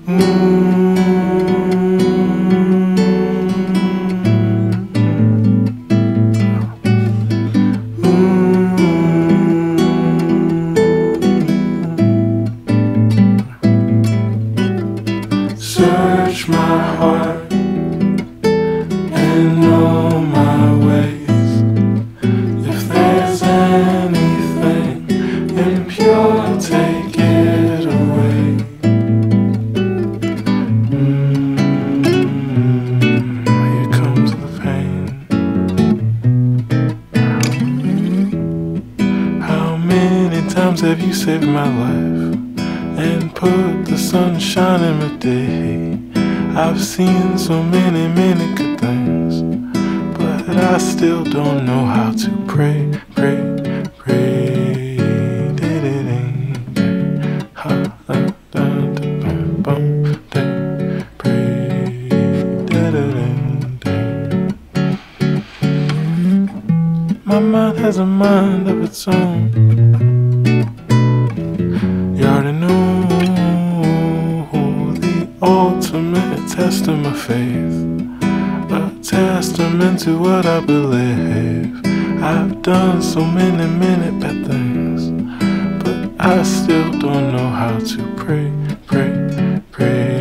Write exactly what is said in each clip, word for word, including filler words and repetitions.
Search my heart and know my ways. If there's anything impure, take it away. Mm, here comes the pain. How many times have you saved my life and put the sunshine in my day? I've seen so many, many good things, but I still don't know how to pray, pray, pray. Ha, da, da, da, bum, da, pray. Da, da, da, da. My mind has a mind of its own. You already know the ultimate test of my faith, a testament to what I believe. I've done so many, many bad things, but I still don't know how to pray, pray, pray.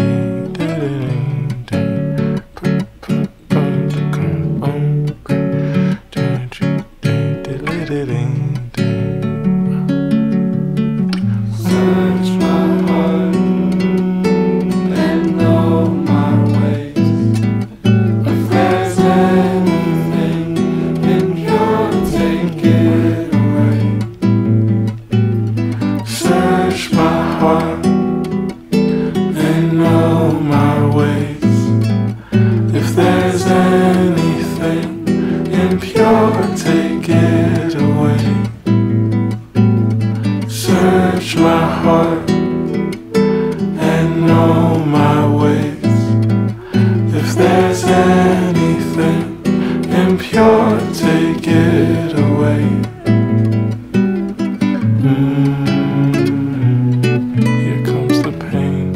Search my heart and know my ways. If there's anything impure, take it away. Search my heart and know my ways. If there's anything impure, take it away. Search my heart and know my ways. If there's anything impure, take it away. Mm, here comes the pain.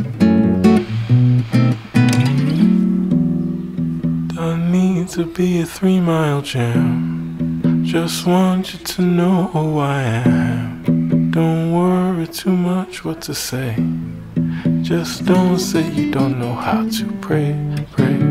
Don't need to be a three-mile jam. Just want you to know who I am. Don't worry too much what to say. Just don't say you don't know how to pray, pray.